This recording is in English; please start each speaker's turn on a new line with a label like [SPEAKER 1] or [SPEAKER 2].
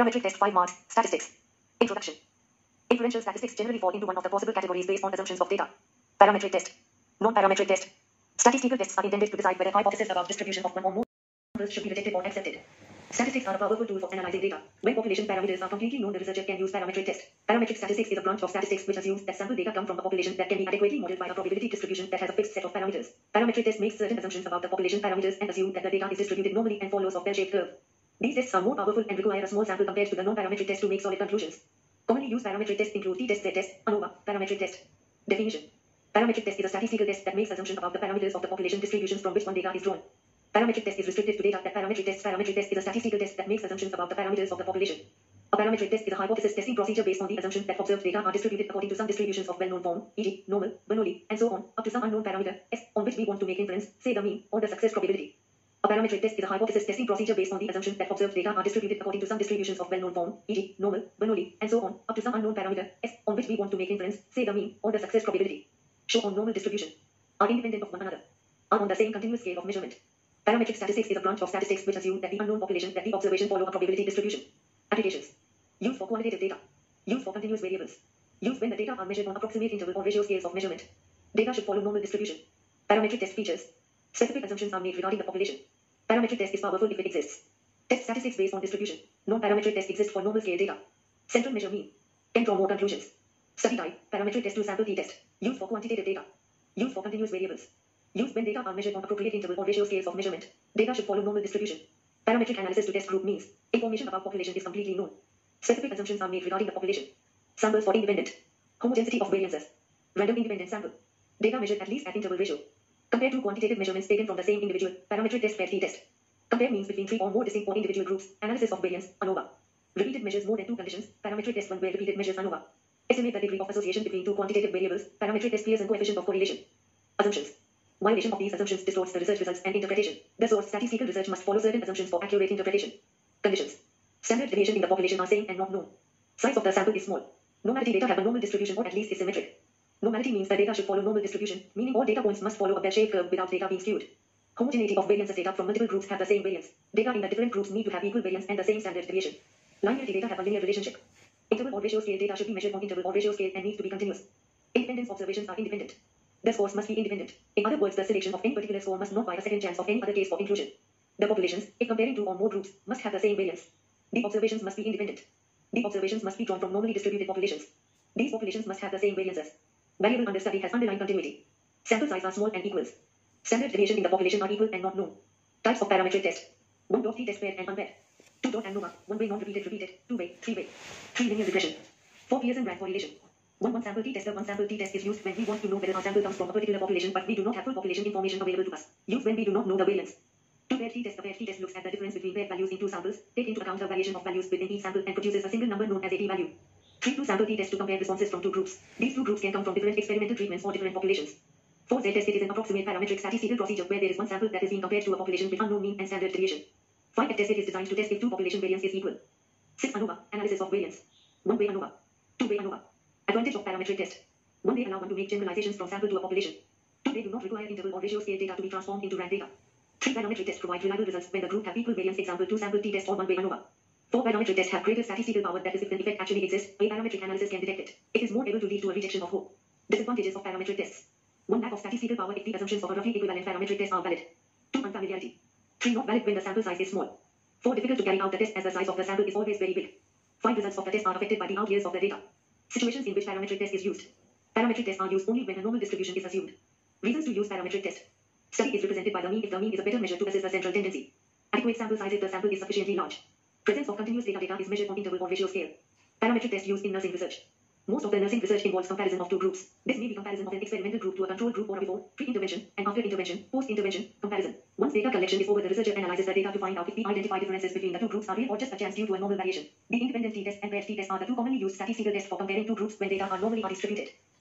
[SPEAKER 1] Parametric test 5 marks. Statistics. Introduction. Inferential statistics generally fall into one of the possible categories based on assumptions of data. Parametric test. Non-parametric test. Statistical tests are intended to decide whether hypotheses about distribution of one or more numbers should be rejected or accepted. Statistics are a powerful tool for analyzing data. When population parameters are completely known, the researcher can use parametric test. Parametric statistics is a branch of statistics which assumes that sample data come from a population that can be adequately modeled by a probability distribution that has a fixed set of parameters. Parametric test makes certain assumptions about the population parameters and assume that the data is distributed normally and follows a bell-shaped curve. These tests are more powerful and require a small sample compared to the non-parametric test to make solid conclusions. Commonly used parametric tests include t-test, z-test, ANOVA. Parametric test. Definition. Parametric test is a statistical test that makes assumptions about the parameters of the population distributions from which one data is drawn. Parametric test is restricted to data that parametric test. Parametric test is a statistical test that makes assumptions about the parameters of the population. A parametric test is a hypothesis testing procedure based on the assumption that observed data are distributed according to some distributions of well-known form, e.g., normal, Bernoulli, and so on, up to some unknown parameter, S, on which we want to make inference, say the mean, or the success probability. A parametric test is a hypothesis testing procedure based on the assumption that observed data are distributed according to some distributions of well-known form, e.g., normal, Bernoulli, and so on, up to some unknown parameter, S, on which we want to make inference, say the mean, or the success probability. Show on normal distribution. Are independent of one another. Are on the same continuous scale of measurement. Parametric statistics is a branch of statistics which assume that the unknown population that the observation follow a probability distribution. Applications. Use for qualitative data. Use for continuous variables. Use when the data are measured on approximate interval or ratio scales of measurement. Data should follow normal distribution. Parametric test features. Specific assumptions are made regarding the population. Parametric test is powerful if it exists. Test statistics based on distribution. Non-parametric test exists for normal scale data. Central measure mean. 10 or more conclusions. Study type. Parametric test to sample t-test. Use for quantitative data. Use for continuous variables. Use when data are measured on appropriate interval or ratio scales of measurement. Data should follow normal distribution. Parametric analysis to test group means. Information about population is completely known. Specific assumptions are made regarding the population. Samples for independent. Homogeneity of variances. Random independent sample. Data measured at least at interval ratio. Compare two quantitative measurements taken from the same individual. Parametric test paired t-test. Compare means between 3 or more distinct or individual groups. Analysis of variance. ANOVA. Repeated measures more than 2 conditions. Parametric test 1 where repeated measures ANOVA. Estimate the degree of association between two quantitative variables. Parametric test Pearson coefficient of correlation. Assumptions. Violation of these assumptions distorts the research results and interpretation. The source statistical research must follow certain assumptions for accurate interpretation. Conditions. Standard deviation in the population are same and not known. Size of the sample is small. Normality data have a normal distribution or at least is symmetric. Normality means the data should follow normal distribution, meaning all data points must follow a bell-shaped curve without data being skewed. Homogeneity of variances. Data from multiple groups have the same variance. Data in the different groups need to have equal variance and the same standard deviation. Linearity data have a linear relationship. Interval or ratio scale data should be measured on interval or ratio scale and needs to be continuous. Independence observations are independent. The scores must be independent. In other words, the selection of any particular score must not buy a second chance of any other case for inclusion. The populations, if comparing two or more groups, must have the same variance. The observations must be independent. The observations must be drawn from normally distributed populations. These populations must have the same variances. Variable under study has underlying continuity. Sample size are small and equals. Standard deviation in the population are equal and not known. Types of parametric test. 1 dot t-test paired and unpaired. 2 dot ANOVA, 1 way non-repeated, repeated, 2 way, 3 way. 3 linear regression. 4 Pearson rank correlation. One sample t-tester. One sample t-test is used when we want to know whether our sample comes from a particular population but we do not have full population information available to us. Used when we do not know the variance. 2 paired t-test. A paired t-test looks at the difference between paired values in two samples, take into account the variation of values within each sample and produces a single number known as a t-value. 3 two sample t-test to compare responses from two groups. These two groups can come from different experimental treatments or different populations. 4 z-test. It is an approximate parametric statistical procedure where there is one sample that is being compared to a population with unknown mean and standard deviation. 5 f-test. It is designed to test if two population variance is equal. 6 ANOVA, analysis of variance. 1 way ANOVA. 2 way ANOVA. Advantage of parametric test. 1 they allow one to make generalizations from sample to a population. 2 they do not require interval or ratio scale data to be transformed into rank data. 3 parametric tests provide reliable results when the group have equal variance. Example 2 sample t-test or 1 way ANOVA. 4 parametric tests have greater statistical power, that is if an effect actually exists, a parametric analysis can detect it. It is more able to lead to a rejection of hope. Disadvantages of parametric tests. 1 lack of statistical power if the assumptions of a roughly equivalent parametric test are valid. 2 unfamiliarity. 3 not valid when the sample size is small. 4 difficult to carry out the test as the size of the sample is always very big. 5 results of the test are affected by the outliers of the data. Situations in which parametric test is used. Parametric tests are used only when a normal distribution is assumed. Reasons to use parametric test. Study is represented by the mean if the mean is a better measure to assess the central tendency. Adequate sample size if the sample is sufficiently large. Presence of continuous data is measured on interval or ratio scale. Parametric test used in nursing research. Most of the nursing research involves comparison of two groups. This may be comparison of an experimental group to a control group or a before, pre-intervention, and after intervention, post-intervention, comparison. Once data collection is over, the researcher analyzes the data to find out if the identified differences between the two groups are real or just a chance due to a normal variation. The independent t-test and paired t-test are the two commonly used statistical tests for comparing two groups when data are normally distributed.